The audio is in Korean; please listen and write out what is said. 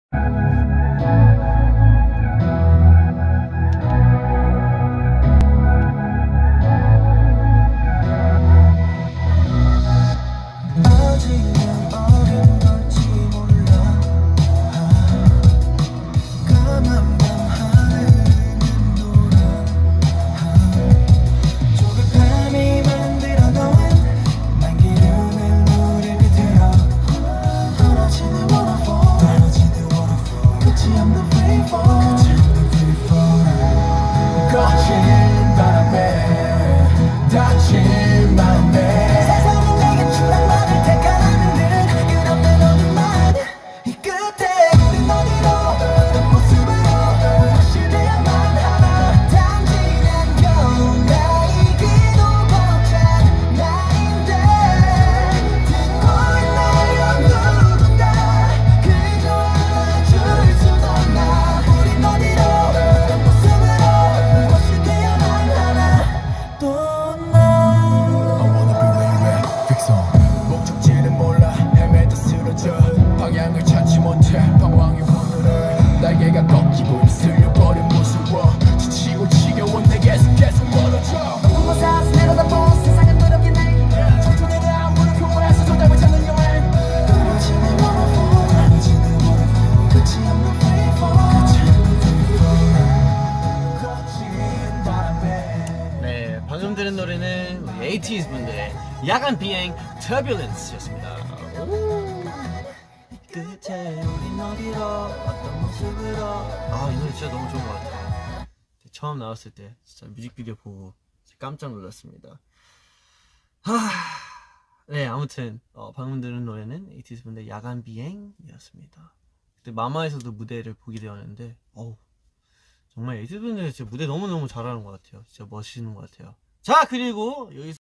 방향을 찾지 못해 방황의 오늘을 날개가 꺾이고 입술려 버린 무서워 지치고 지겨운 내게서 계속 멀어져 무사서 내려다본 세상은 무렵게 날 청춘이라 무릎 교회에서 정답을 찾는 여행 떨어지는 waterfall 떨어지는 waterfall 끝이 없는 free fall 거친 바람에. 네, 방금 들은 노래는 우리 에이티즈 분들의 야간 비행 Turbulence였습니다. 끝에 우린 어디로 어떤 모습으로. 이 노래 진짜 너무 좋은 것 같아요. 처음 나왔을 때 진짜 뮤직비디오 보고 깜짝 놀랐습니다. 네, 아무튼 방금 들은 노래는 에이티즈 분들의 야간 비행이었습니다. 그때 마마에서도 무대를 보게 되었는데 정말 에이티즈 분들 진짜 무대 너무너무 잘하는 것 같아요. 진짜 멋있는 것 같아요. 자, 그리고 여기서